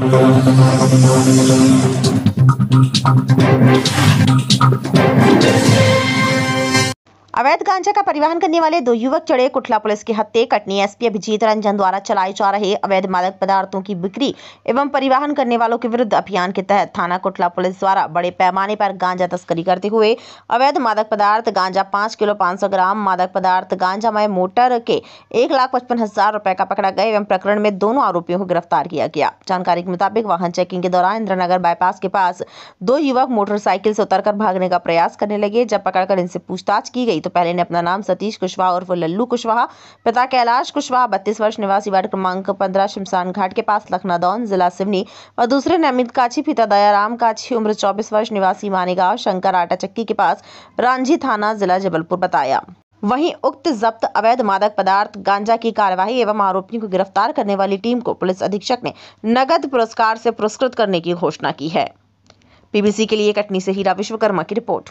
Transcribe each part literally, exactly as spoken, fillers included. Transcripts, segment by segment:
अवैध गांजा का परिवहन करने वाले दो युवक चढ़े कुठला पुलिस के हत्थे। कटनी एसपी अभिजीत रंजन द्वारा चलाए जा रहे अवैध मादक पदार्थों की बिक्री एवं परिवहन करने वालों के विरुद्ध अभियान के तहत थाना कुठला पुलिस द्वारा बड़े पैमाने पर गांजा तस्करी करते हुए अवैध मादक पदार्थ गांजा पाँच किलो पाँच सौ ग्राम मादक पदार्थ गांजामय मोटर के एक लाख पचपन हजार रुपए का पकड़ा गया एवं प्रकरण में दोनों आरोपियों को गिरफ्तार किया गया। जानकारी के मुताबिक वाहन चेकिंग के दौरान इंद्रनगर बाईपास के पास दो युवक मोटरसाइकिल से उतरकर भागने का प्रयास करने लगे। जब पकड़कर इनसे पूछताछ की गई तो पहले ने अपना नाम सतीश कुशवाहा उर्फ लल्लू कुशवाहा, पिता कैलाश कुशवाहा बत्तीस वर्ष निवासी वार्ड क्रमांक पंद्रह शमशान घाट के पास लखनादौन जिला सिवनी और दूसरे ने अमित काछी पिता दयाराम काछी उम्र चौबीस वर्ष निवासी मानेगांव शंकर आटा चक्की के पास रांझी थाना जिला जबलपुर बताया। वहीं उक्त जब्त अवैध मादक पदार्थ गांजा की कार्यवाही एवं आरोपियों को गिरफ्तार करने वाली टीम को पुलिस अधीक्षक ने नगद पुरस्कार से पुरस्कृत करने की घोषणा की है। पीबीसी के लिए कटनी से हीरा विश्वकर्मा की रिपोर्ट।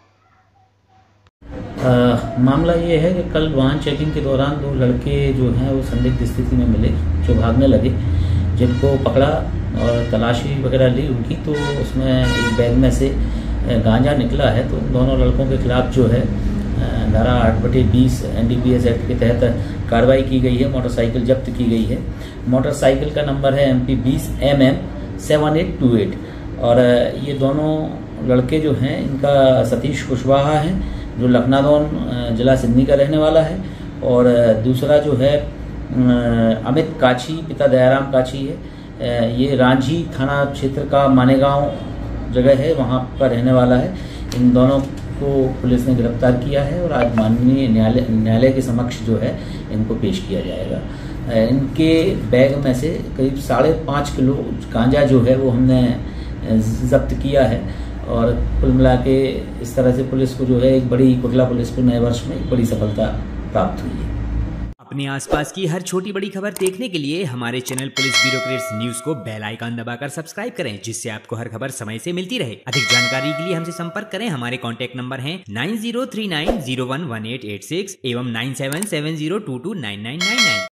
आ, मामला ये है कि कल वाहन चेकिंग के दौरान दो लड़के जो हैं वो संदिग्ध स्थिति में मिले, जो भागने लगे, जिनको पकड़ा और तलाशी वगैरह ली उनकी, तो उसमें एक बैग में से गांजा निकला है। तो दोनों लड़कों के खिलाफ जो है धारा आठ बटे बीस N D P S act के तहत कार्रवाई की गई है। मोटरसाइकिल जब्त की गई है। मोटरसाइकिल का नंबर है एम पी बीस M M seven eight two eight. और ये दोनों लड़के जो हैं इनका सतीश कुशवाहा है जो लखनादौन जिला सिवनी का रहने वाला है, और दूसरा जो है अमित काछी पिता दयाराम काछी है, ये रांझी थाना क्षेत्र का मानेगांव जगह है, वहाँ का रहने वाला है। इन दोनों को पुलिस ने गिरफ्तार किया है और आज माननीय न्यायालय न्यायालय के समक्ष जो है इनको पेश किया जाएगा। इनके बैग में से करीब साढ़े पाँच किलो गांजा जो है वो हमने जब्त किया है। और कुल मिला के इस तरह से पुलिस को जो है एक बड़ी कुठला पुलिस को नए वर्ष में एक बड़ी सफलता प्राप्त हुई है। अपने आसपास की हर छोटी बड़ी खबर देखने के लिए हमारे चैनल पुलिस ब्यूरोक्रेट्स न्यूज को बेल आइकन दबाकर सब्सक्राइब करें, जिससे आपको हर खबर समय से मिलती रहे। अधिक जानकारी के लिए हमसे संपर्क करें। हमारे कॉन्टैक्ट नंबर हैं nine zero three nine zero one one eight eight six एवं nine seven seven zero two two nine nine nine nine.